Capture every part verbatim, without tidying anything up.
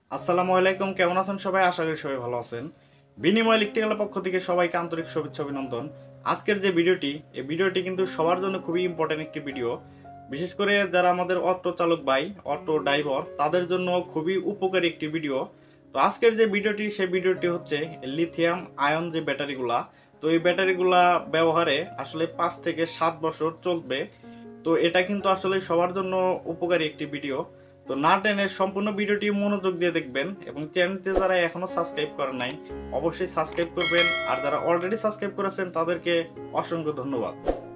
আসসালামু আলাইকুম, কেমন আছেন সবাই? আশা করি সবাই ভালো আছেন। বিনিময় ইলেকট্রিক্যালের পক্ষ থেকে সবাইকে আন্তরিক শুভেচ্ছা অভিনন্দন। আজকের যে ভিডিওটি, এই ভিডিওটি কিন্তু সবার জন্য খুবই ইম্পর্টেন্ট একটি ভিডিও। বিশেষ করে যারা আমাদের অটো চালক ভাই, অটো ড্রাইভার, তাদের জন্য খুবই উপকারী একটি ভিডিও। তো আজকের যে ভিডিওটি, সেই ভিডিওটি হচ্ছে লিথিয়াম আয়ন যে ব্যাটারিগুলা। তো এই ব্যাটারিগুলা ব্যবহারে আসলে পাঁচ থেকে সাত বছর চলবে। তো এটা কিন্তু আসলে সবার জন্য উপকারী একটি ভিডিও। তো না টেনে সম্পূর্ণ ভিডিওটি মনোযোগ দিয়ে দেখবেন এবং চ্যানেলটি যারা এখনো সাবস্ক্রাইব করেন নাই অবশ্যই সাবস্ক্রাইব করবেন, আর যারা অলরেডি সাবস্ক্রাইব করেছেন তাদেরকে অসংখ্য ধন্যবাদ।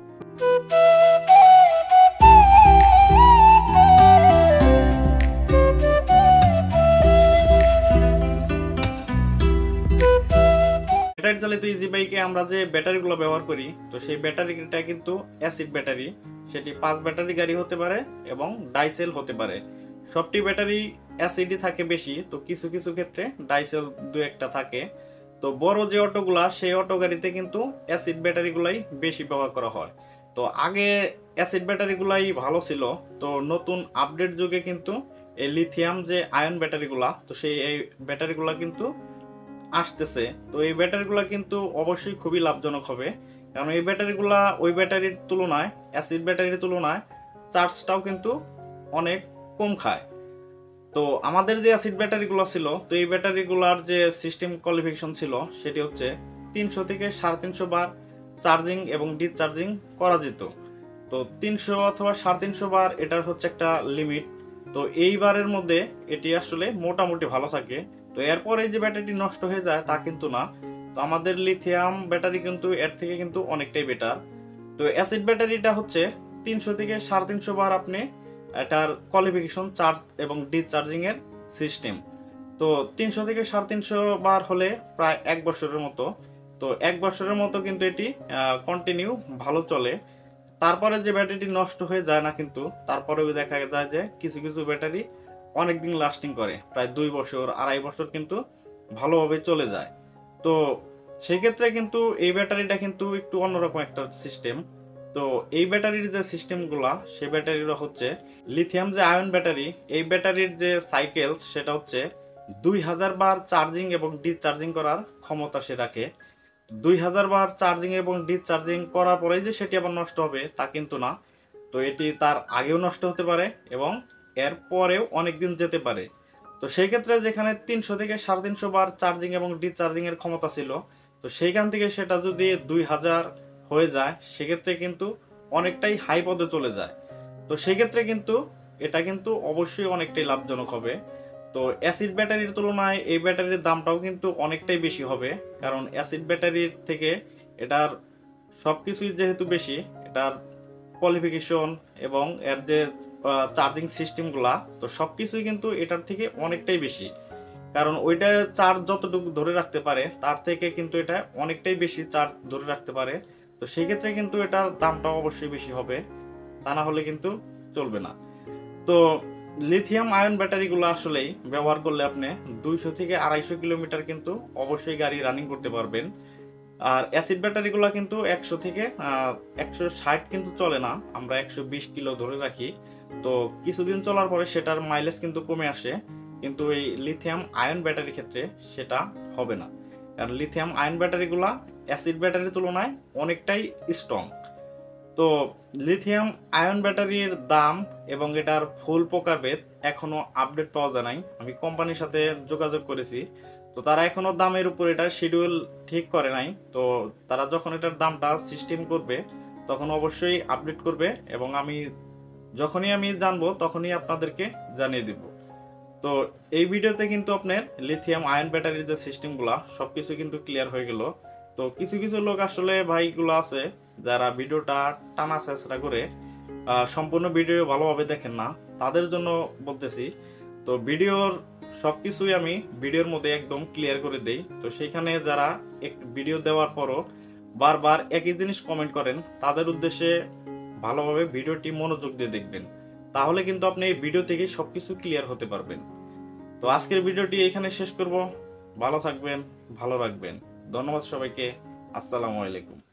ব্যাটারি চালিত ইজি বাইকে আমরা যে ব্যাটারিগুলো ব্যবহার করি, তো সেই ব্যাটারিটা কিন্তু অ্যাসিড ব্যাটারি। সেটি পাঁচ ব্যাটারি গাড়ি হতে পারে এবং ডাইসেল হতে পারে। সবটি ব্যাটারি অ্যাসিডই থাকে বেশি, তো কিছু কিছু ক্ষেত্রে ডাইসেল দু একটা থাকে। তো বড় যে অটোগুলা, সেই অটো গাড়িতে কিন্তু অ্যাসিড ব্যাটারিগুলাই বেশি ব্যবহার করা হয়। তো আগে অ্যাসিড ব্যাটারিগুলাই ভালো ছিল। তো নতুন আপডেট যুগে কিন্তু এই লিথিয়াম যে আয়ন ব্যাটারিগুলা, তো সেই এই ব্যাটারিগুলা কিন্তু আসতেছে। তো এই ব্যাটারিগুলা কিন্তু অবশ্যই খুবই লাভজনক হবে, কারণ এই ব্যাটারিগুলা ওই ব্যাটারির তুলনায়, অ্যাসিড ব্যাটারির তুলনায় চার্জটাও কিন্তু অনেক কম খায়। তো আমাদের যে অ্যাসিড ব্যাটারিগুলো ছিল, তো এই ব্যাটারিগুলোর যে সিস্টেম কোয়ালিফিকেশন ছিল সেটি হচ্ছে তিনশো থেকে সাড়ে তিনশো বার চার্জিং এবং ডিসচার্জিং করা যেত। তো তিনশো অথবা সাড়ে তিনশো বার এটার হচ্ছে একটা লিমিট। তো এই বারের মধ্যে এটি আসলে মোটামুটি ভালো থাকে। তো এরপরে যে ব্যাটারিটি নষ্ট হয়ে যায় তা কিন্তু না। তো আমাদের লিথিয়াম ব্যাটারি কিন্তু এর থেকে কিন্তু অনেকটাই বেটার। তো অ্যাসিড ব্যাটারিটা হচ্ছে তিনশো থেকে সাড়ে তিনশো বার আপনি এটার কোয়ালিফিকেশন চার্জ এবং ডিসচার্জিং এর সিস্টেম। তো তিনশো থেকে সাড়ে তিনশো বার হলে প্রায় এক বছরের মতো। তো এক বছরের মতো কিন্তু এটি কন্টিনিউ ভালো চলে। তারপরে যে ব্যাটারিটি নষ্ট হয়ে যায় না কিন্তু, তারপরেও দেখা যায় যে কিছু কিছু ব্যাটারি অনেকদিন লাস্টিং করে, প্রায় দুই বছর আড়াই বছর কিন্তু ভালোভাবে চলে যায়। তো সেই ক্ষেত্রে কিন্তু এই ব্যাটারিটা কিন্তু একটু অন্যরকম একটা সিস্টেম। তো এই ব্যাটারির যে সিস্টেমগুলা, সেই ব্যাটারিগুলো হচ্ছে লিথিয়াম যে আয়ন ব্যাটারি, এই ব্যাটারির যে সাইকেলস সেটা হচ্ছে দুই হাজার বার চার্জিং এবং ডিসচার্জিং করার ক্ষমতা সে রাখে। দুই হাজার বার চার্জিং এবং ডিসচার্জিং করার পরেই যে সেটি আবার নষ্ট হবে তা কিন্তু না। তো এটি তার আগেও নষ্ট হতে পারে এবং এর পরেও অনেকদিন যেতে পারে। তো সেই ক্ষেত্রে যেখানে তিনশো থেকে সাড়ে তিনশো বার চার্জিং এবং ডিসচার্জিং এর ক্ষমতা ছিল, তো সেইখান থেকে সেটা যদি দুই হাজার হয়ে যায়, সেক্ষেত্রে কিন্তু অনেকটাই হাই পদে চলে যায়। তো সেক্ষেত্রে কিন্তু এটা কিন্তু অবশ্যই অনেকটাই লাভজনক হবে। তো অ্যাসিড ব্যাটারির তুলনায় এই ব্যাটারির দামটাও কিন্তু অনেকটাই বেশি হবে, কারণ অ্যাসিড ব্যাটারির থেকে এটার সবকিছুই যেহেতু বেশি, এটার কোয়ালিফিকেশন এবং এর যে চার্জিং সিস্টেমগুলা, তো সবকিছুই কিন্তু এটার থেকে অনেকটাই বেশি। কারণ ওইটা চার্জ যতটুকু ধরে রাখতে পারে তার থেকে কিন্তু এটা অনেকটাই বেশি চার্জ ধরে রাখতে পারে। তো সেই ক্ষেত্রে কিন্তু এটার দামটাও অবশ্যই বেশি হবে, তা না হলে কিন্তু চলবে না। তো লিথিয়াম আয়ন ব্যাটারিগুলো আসলেই ব্যবহার করলে আপনি দুইশো থেকে আড়াইশো কিলোমিটার কিন্তু অবশ্যই গাড়ি রানিং করতে পারবেন। আর অ্যাসিড ব্যাটারিগুলো কিন্তু একশো থেকে একশো ষাট কিন্তু চলে না, আমরা একশো বিশ কিলো ধরে রাখি। তো কিছুদিন চলার পরে সেটার মাইলেজ কিন্তু কমে আসে, কিন্তু এই লিথিয়াম আয়ন ব্যাটারির ক্ষেত্রে সেটা হবে না, কারণ লিথিয়াম আয়ন ব্যাটারিগুলা অ্যাসিড ব্যাটারির তুলনায় অনেকটাই স্ট্রং। তো লিথিয়াম আয়ন ব্যাটারির দাম এবং এটার ফুল প্রকারভেদ এখনো আপডেট পাওয়া যায় নাই। আমি কোম্পানির সাথে যোগাযোগ করেছি, তো তারা এখনো দামের উপর এটা শিডিউল ঠিক করে নাই। তো তারা যখন এটার দামটা সিস্টেম করবে তখন অবশ্যই আপডেট করবে, এবং আমি যখনই আমি জানবো তখনই আপনাদেরকে জানিয়ে দিব। তো এই ভিডিওতে কিন্তু আপনার লিথিয়াম আয়ন ব্যাটারির যে সিস্টেমগুলা সবকিছু কিন্তু ক্লিয়ার হয়ে গেল। তো কিছু কিছু লোক আসলে ভাইগুলো আছে যারা ভিডিওটা টানা চেষ্টা করে সম্পূর্ণ ভিডিও ভালোভাবে দেখেন না, তাদের জন্য বলতেছি। তো ভিডিওর সবকিছুই আমি ভিডিওর মধ্যে একদম ক্লিয়ার করে দেই। তো সেখানে যারা এক ভিডিও দেওয়ার পরও বারবার একই জিনিস কমেন্ট করেন, তাদের উদ্দেশ্যে ভালোভাবে ভিডিওটি মনোযোগ দিয়ে দেখবেন, তাহলে কিন্তু আপনি এই ভিডিও থেকে সবকিছু ক্লিয়ার হতে পারবেন। তো আজকের ভিডিওটি এখানে শেষ করব। ভালো থাকবেন, ভালো রাখবেন। ধন্যবাদ সবাইকে। আসসালামু আলাইকুম।